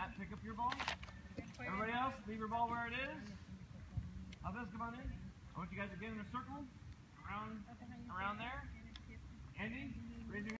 Matt, pick up your ball. Everybody else, leave your ball where it is. Alves, come on in. I want you guys to get in a circle.